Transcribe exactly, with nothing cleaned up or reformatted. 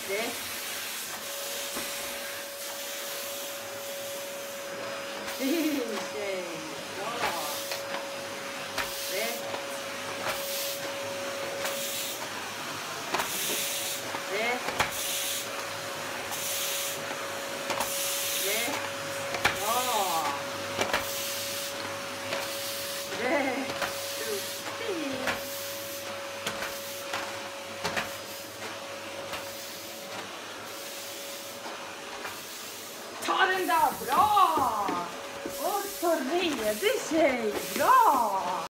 Rätt. Fin tjej. Bra. Rätt. Rätt. Rätt. Bra. Rätt. Duktig. Ta den där. Bra. Och så redig tjej. Bra.